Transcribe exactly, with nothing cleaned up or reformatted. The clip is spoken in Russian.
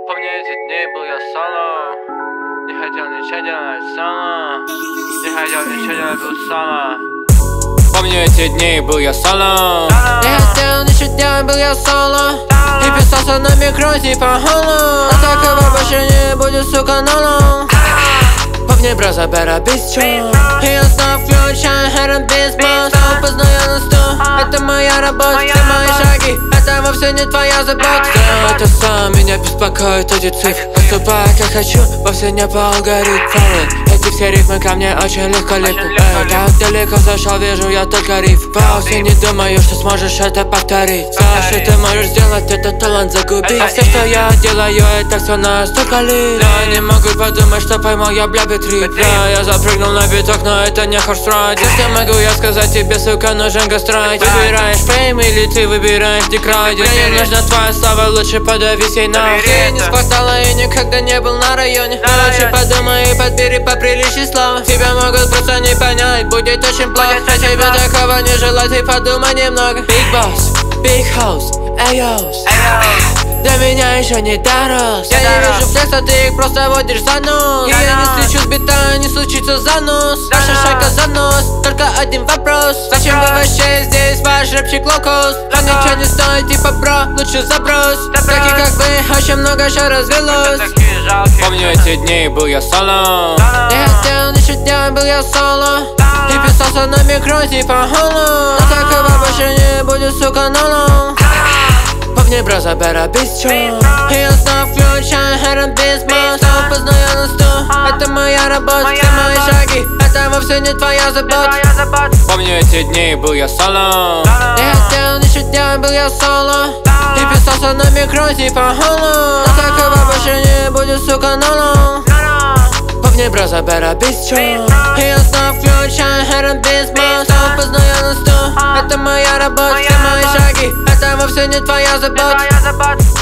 Помню эти дни, был я соло. Не хотел ничего делать соло. Не хотел ничего делать, был соло. Помню эти дни, был я соло. Не хотел ничего делать, был я соло. И писался на микро типа холо. Но такого больше не будет, сука, налом. Помни, бро, забера бистро. И я снова включаю Хэрон Бисмос. Снова познаю на сто. Это моя работа, все мои шаги. Это вовсе не твоя забота. Знаю это сам, меня беспокоит эти цифры. Поступаю как хочу, вовсе не по алгоритму. Эти все рифмы ко мне очень легко липнут. Эй, так далеко зашел, вижу я только риф. Вовсе не думаю, что сможешь это повторить. Знаешь, что ты можешь сделать, это талант загубить. А все, что я делаю, это все настолько лит. Я не могу подумать, что поймал я бля битрит. Да, я запрыгнул на биток, но это не хорсрайд. Если могу я сказать тебе, сука, нужен гастрайт. Выбираешь фейм или ты выбираешь декрайд. Мне не нужна твоя слава, лучше подавись ей нахуй. Ты не спасала и никогда не был на районе. Лучше подумай и подбери поприличней слова. Тебя могут просто не понять, будет очень плохо. Я тебе такого не желаю, ты подумай немного. Big boss, big house, эйос. До меня еще не дорос. Я не вижу флекса, ты их просто водишь за нос. И я не слечу с бита, не случится занос. Наша шайка за нос, только один вопрос. Зачем вы вообще здесь, ваш рэпчик локус? Он ничего не стоит, типа бро, лучше заброс. Таких как вы, очень много что развелось. Помню эти дни, был я соло. Не хотел ничего делать, был я соло. И писался на микро типа холо. Но такого больше не будет, сука, налом. Помни, бро, забера бистро. И я снова включаю Хэрон Бисмос. Снова познаю на сто. Это моя работа, все мои шаги. Это вовсе не твоя забота. Помню эти дни, был я соло. Не хотел ничего делать, был я соло. И писался на микро типа холо. Но такого больше не будет, сука, налом. Помни, бро, забера бистро. И я снова включаю Хэрон Бисмос. Снова познаю на сто. Это моя работа, все мои шаги. Это вовсе не твоя забота.